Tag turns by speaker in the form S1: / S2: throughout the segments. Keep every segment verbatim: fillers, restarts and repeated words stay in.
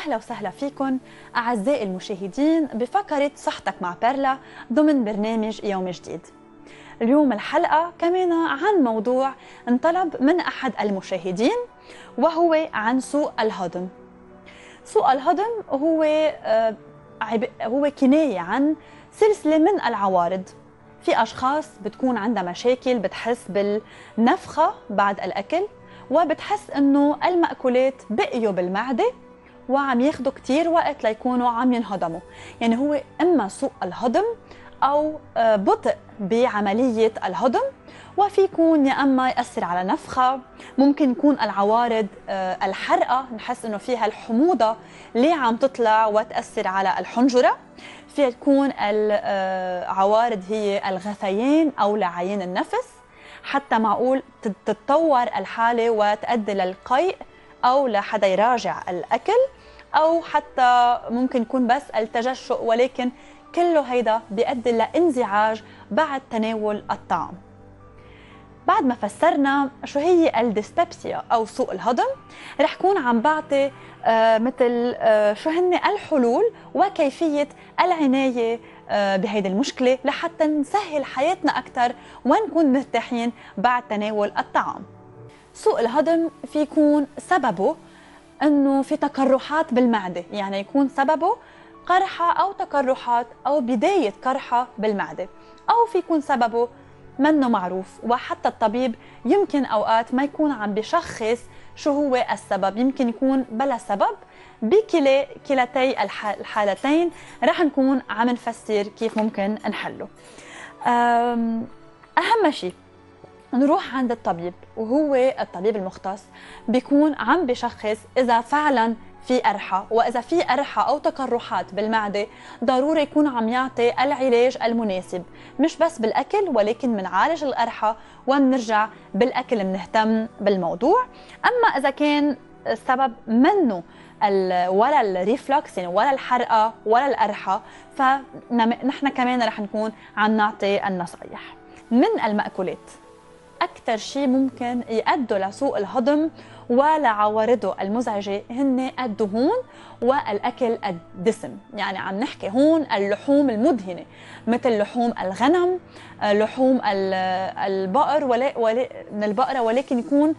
S1: أهلا وسهلا فيكم أعزائي المشاهدين بفقرة صحتك مع بيرلا ضمن برنامج يوم جديد. اليوم الحلقة كمان عن موضوع انطلب من أحد المشاهدين وهو عن سوء الهضم. سوء الهضم هو آه هو كناية عن سلسلة من العوارض. في أشخاص بتكون عندها مشاكل، بتحس بالنفخة بعد الأكل وبتحس إنه المأكولات بقيوا بالمعدة وعم ياخدوا كتير وقت ليكونوا عم ينهضموا. يعني هو إما سوء الهضم أو بطء بعملية الهضم، وفي يكون يا إما يأثر على نفخة، ممكن يكون العوارض الحرقة، نحس إنه فيها الحموضة اللي عم تطلع وتأثر على الحنجرة. فيها تكون العوارض هي الغثيان أو لعيان النفس، حتى معقول تتطور الحالة وتؤدي للقيء أو لحدا يراجع الأكل، أو حتى ممكن يكون بس التجشؤ، ولكن كله هيدا بيؤدي لانزعاج بعد تناول الطعام. بعد ما فسرنا شو هي الديسبيبسيا أو سوء الهضم، رح كون عم بعطي آه مثل آه شو هن الحلول وكيفية العناية آه بهيدي المشكلة لحتى نسهل حياتنا أكثر ونكون مرتاحين بعد تناول الطعام. سوء الهضم في يكون سببه انه في تقرحات بالمعده، يعني يكون سببه قرحه او تقرحات او بدايه قرحه بالمعده، او في يكون سببه منه معروف، وحتى الطبيب يمكن اوقات ما يكون عم بشخص شو هو السبب، يمكن يكون بلا سبب. بكلا كلتي الحالتين رح نكون عم نفسر كيف ممكن نحله. اهم شيء نروح عند الطبيب، وهو الطبيب المختص بيكون عم بشخص إذا فعلا في قرحة، وإذا في قرحة أو تقرحات بالمعدة ضروري يكون عم يعطي العلاج المناسب، مش بس بالأكل ولكن منعالج القرحة ومنرجع بالأكل منهتم بالموضوع. أما إذا كان السبب منه ولا الريفلكس يعني ولا الحرقة ولا القرحة، فنحن كمان رح نكون عم نعطي النصايح. من المأكولات أكثر شيء ممكن يؤدوا لسوء الهضم ولعوارضه المزعجة هن الدهون والأكل الدسم. يعني عم نحكي هون اللحوم المدهنة مثل لحوم الغنم، لحوم البقر ولا ولا من البقرة، ولكن يكون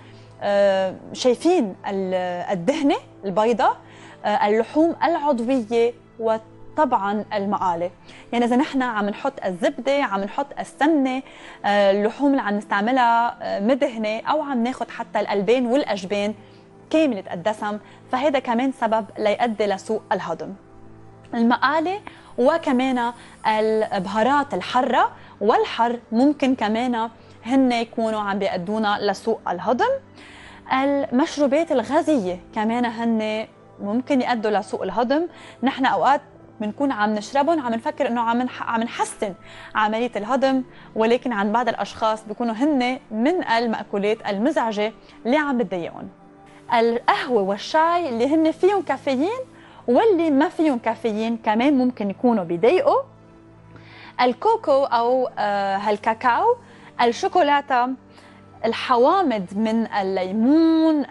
S1: شايفين الدهنة البيضاء، اللحوم العضوية، طبعا المقالي. يعني اذا نحن عم نحط الزبده، عم نحط السمنه، اللحوم اللي عم نستعملها مدهنه، او عم ناخذ حتى الالبان والاجبان كامله الدسم، فهذا كمان سبب ليؤدي لسوء الهضم. المقالي وكمان البهارات الحاره والحر ممكن كمان هن يكونوا عم بيأدونا لسوء الهضم. المشروبات الغازيه كمان هن ممكن يؤدوا لسوء الهضم. نحن اوقات بنكون عم نشربهم عم نفكر انه عم عم نحسن عمليه الهضم، ولكن عند بعض الاشخاص بيكونوا هن من المأكولات المزعجه اللي عم بتضايقهم. القهوه والشاي اللي هن فيهم كافيين واللي ما فيهم كافيين كمان ممكن يكونوا بيضايقوا. الكوكو او هالكاكاو، الشوكولاته، الحوامض من الليمون،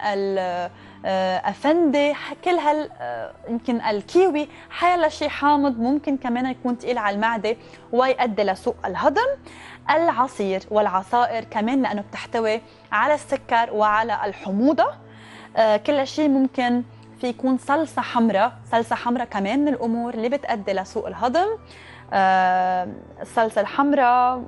S1: افندي، كل هال يمكن الكيوي، حيلا شيء حامض ممكن كمان يكون ثقيل على المعده ويؤدي لسوء الهضم. العصير والعصائر كمان لانه بتحتوي على السكر وعلى الحموضه، كل شيء ممكن في يكون صلصه حمراء، صلصه حمراء كمان من الامور اللي بتؤدي لسوء الهضم. الصلصه الحمراء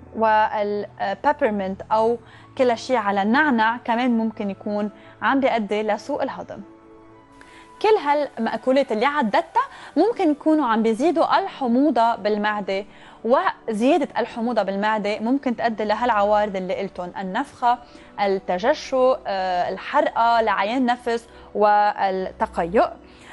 S1: والبيبرمنت او كل شيء على النعنع كمان ممكن يكون عم بيؤدي لسوء الهضم. كل هالمأكولات اللي عدتها ممكن يكونوا عم بيزيدوا الحموضة بالمعدة، وزيادة الحموضة بالمعدة ممكن تؤدي لهالعوارض اللي قلتهم: النفخة، التجشؤ، الحرقة، لعيان نفس، والتقيؤ.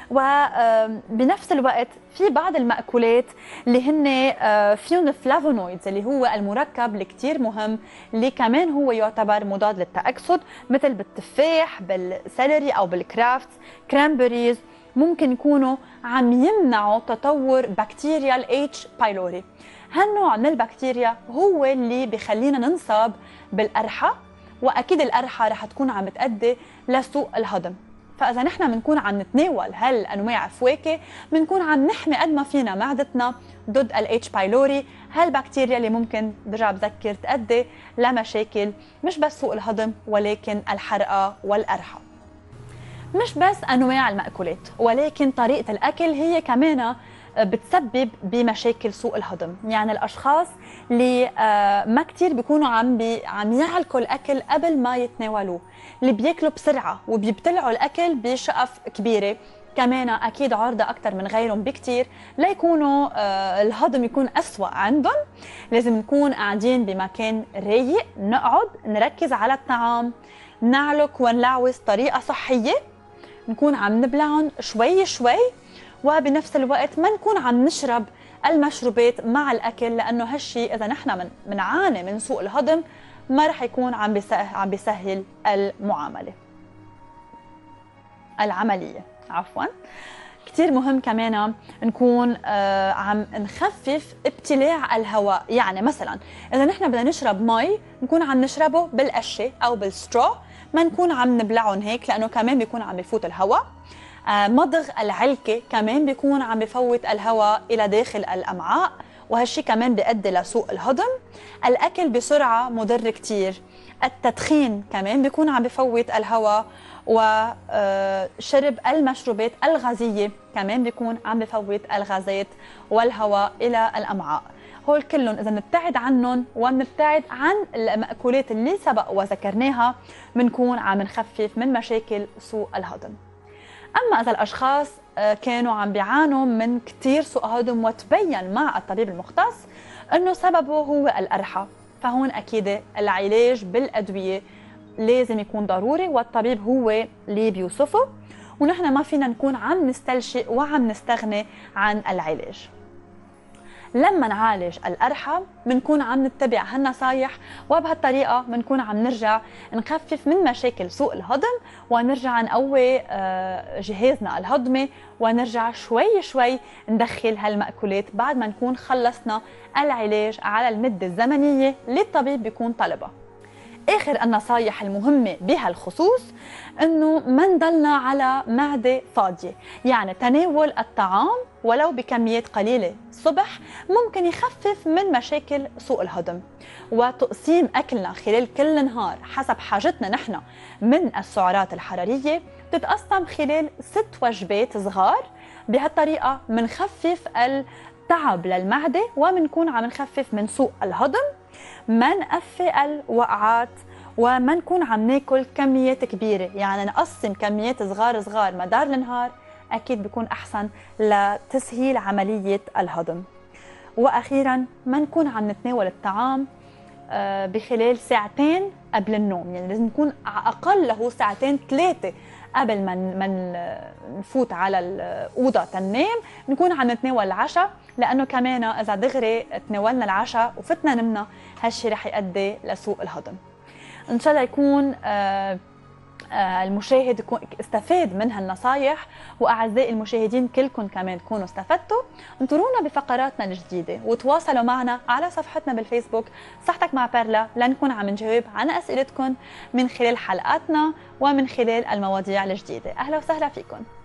S1: وبنفس الوقت في بعض المأكولات اللي هن فيهم فلافونويدز اللي هو المركب اللي كتير مهم اللي كمان هو يعتبر مضاد للتأكسد، مثل بالتفاح، بالسلري أو بالكرافت كرامبريز، ممكن يكونوا عم يمنعوا تطور بكتيريا الاتش بايلوري. هالنوع من البكتيريا هو اللي بخلينا ننصاب بالقرحة، وأكيد القرحة رح تكون عم تؤدي لسوء الهضم. فاذا نحن بنكون عم نتناول هالانواع فواكه بنكون عم نحمي قد ما فينا معدتنا ضد الاتش بايلوري، هالبكتيريا اللي ممكن برجع بذكر تؤدي لمشاكل مش بس سوء الهضم ولكن الحرقه والقرحه. مش بس انواع المأكولات ولكن طريقه الاكل هي كمان بتسبب بمشاكل سوء الهضم. يعني الاشخاص اللي ما كثير بيكونوا عم بي عم يعلقوا الاكل قبل ما يتناولوه، اللي بياكلوا بسرعه وبيبتلعوا الاكل بشقف كبيره، كمان اكيد عرضه اكثر من غيرهم بكثير ليكونوا الهضم يكون اسوأ عندهم. لازم نكون قاعدين بمكان رايق، نقعد نركز على الطعام، نعلق ونلعوز طريقه صحيه، نكون عم نبلعهم شوي شوي، وبنفس الوقت ما نكون عم نشرب المشروبات مع الاكل، لانه هالشيء اذا نحن بنعاني من, من سوء الهضم ما رح يكون عم بيسهل عم بيسهل المعامله العمليه عفوا. كثير مهم كمان نكون آه عم نخفف ابتلاع الهواء. يعني مثلا اذا نحن بدنا نشرب مي نكون عم نشربه بالقشه او بالسترو، ما نكون عم نبلعهم هيك لانه كمان بيكون عم بفوت الهواء. آه مضغ العلكه كمان بيكون عم بفوت الهواء الى داخل الامعاء، وهالشي كمان بيؤدي لسوء الهضم. الاكل بسرعه مضر كثير. التدخين كمان بيكون عم بفوت الهواء، وشرب المشروبات الغازيه كمان بيكون عم بفوت الغازات والهواء الى الامعاء. هول كلهم اذا بنبتعد عنهم وبنبتعد عن المأكولات اللي سبق وذكرناها بنكون عم نخفف من مشاكل سوء الهضم. اما اذا الاشخاص كانوا عم بيعانوا من كثير سوء هضم وتبين مع الطبيب المختص انه سببه هو القرحه، فهون اكيد العلاج بالادويه لازم يكون ضروري، والطبيب هو اللي بيوصفه، ونحن ما فينا نكون عم نستلشئ وعم نستغني عن العلاج. لما نعالج القرحة بنكون عم نتبع هالنصايح، وبهالطريقة بنكون عم نرجع نخفف من مشاكل سوء الهضم، ونرجع نقوي جهازنا الهضمي، ونرجع شوي شوي ندخل هالمأكولات بعد ما نكون خلصنا العلاج على المدة الزمنية اللي الطبيب بيكون طلبها. آخر النصايح المهمة بهالخصوص إنه ما نضلنا على معدة فاضية، يعني تناول الطعام ولو بكميات قليلة الصبح ممكن يخفف من مشاكل سوء الهضم، وتقسيم أكلنا خلال كل نهار حسب حاجتنا نحن من السعرات الحرارية بتتقسم خلال ست وجبات صغار. بهالطريقة منخفف التعب للمعدة ومنكون عم نخفف من سوء الهضم، ما نقفي الوقعات، وما نكون عم ناكل كميات كبيرة. يعني نقسم كميات صغار صغار مدار النهار أكيد بيكون أحسن لتسهيل عملية الهضم. وأخيرا ما نكون عم نتناول الطعام بخلال ساعتين قبل النوم، يعني لازم نكون أقل له ساعتين ثلاثة قبل ما من نفوت على الأوضة تنام نكون عم نتناول العشاء، لأنه كمان إذا دغري تناولنا العشاء وفتنا نمنا هالشي رح يؤدي لسوء الهضم. إن شاء الله يكون آه المشاهد يكون استفاد من هالنصايح، واعزائي المشاهدين كلكم كمان تكونوا استفدتوا. انطرونا بفقراتنا الجديده وتواصلوا معنا على صفحتنا بالفيسبوك صحتك مع بيرلا لنكون عم نجاوب عن اسئلتكم من خلال حلقاتنا ومن خلال المواضيع الجديده. اهلا وسهلا فيكم.